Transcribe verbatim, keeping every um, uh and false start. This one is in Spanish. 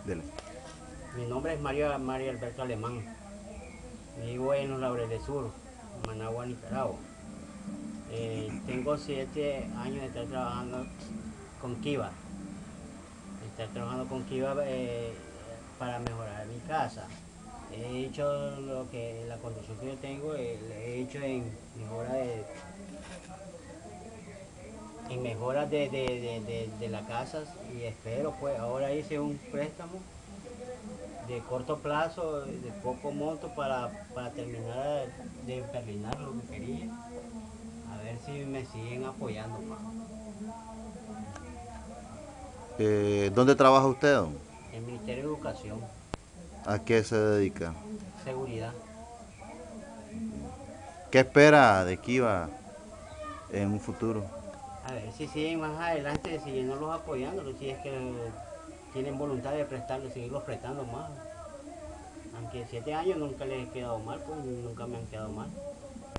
Dele. Mi nombre es Mario, Mario Alberto Alemán. Vivo en los Laureles Sur, Managua, Nicaragua. Eh, tengo siete años de estar trabajando con Kiva. Estar trabajando con Kiva eh, para mejorar mi casa. He hecho lo que la construcción que yo tengo, eh, he hecho en mejora de, en mejoras de, de, de, de, de las casas y espero pues ahora hice un préstamo de corto plazo, de poco monto para, para terminar de terminar lo que quería. A ver si me siguen apoyando más. Eh, ¿Dónde trabaja usted, don? El Ministerio de Educación, ¿A qué se dedica? seguridad. ¿Qué espera de Kiva en un futuro? A ver si siguen más adelante siguiéndolos apoyando, si es que tienen voluntad de prestarlos, seguirlos prestando más. Aunque siete años nunca les he quedado mal, pues nunca me han quedado mal.